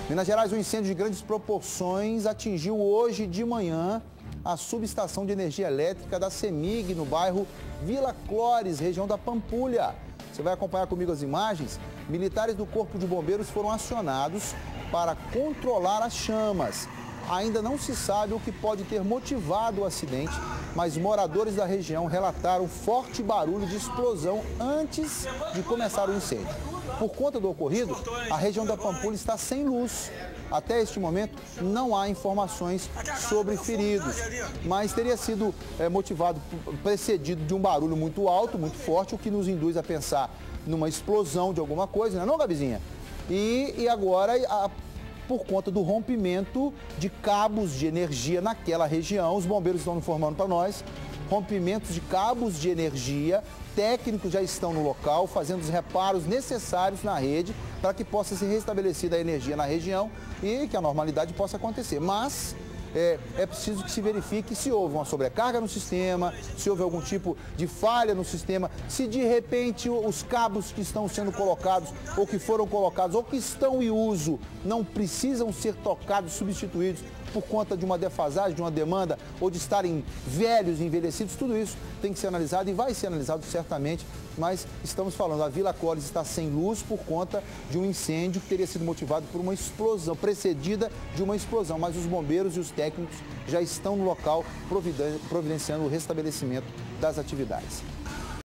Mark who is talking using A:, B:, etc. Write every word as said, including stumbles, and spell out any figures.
A: Minas Gerais, um incêndio de grandes proporções atingiu hoje de manhã a subestação de energia elétrica da CEMIG, no bairro Vila Clores, região da Pampulha. Você vai acompanhar comigo as imagens. Militares do Corpo de Bombeiros foram acionados para controlar as chamas. Ainda não se sabe o que pode ter motivado o acidente, mas moradores da região relataram forte barulho de explosão antes de começar o incêndio. Por conta do ocorrido, a região da Pampulha está sem luz. Até este momento, não há informações sobre feridos, mas teria sido é, motivado, precedido de um barulho muito alto, muito forte, o que nos induz a pensar numa explosão de alguma coisa, não é não, Gabizinha? E, e agora, a, por conta do rompimento de cabos de energia naquela região, os bombeiros estão informando para nós, rompimentos de cabos de energia, técnicos já estão no local, fazendo os reparos necessários na rede para que possa ser restabelecida a energia na região e que a normalidade possa acontecer. Mas é, é preciso que se verifique se houve uma sobrecarga no sistema, se houve algum tipo de falha no sistema, se de repente os cabos que estão sendo colocados ou que foram colocados ou que estão em uso não precisam ser tocados, substituídos por conta de uma defasagem, de uma demanda ou de estarem velhos, envelhecidos, tudo isso tem que ser analisado e vai ser analisado certamente, mas estamos falando, a Vila Clores está sem luz por conta de um incêndio que teria sido motivado por uma explosão, precedida de uma explosão, mas os bombeiros e os técnicos já estão no local providenciando o restabelecimento das atividades.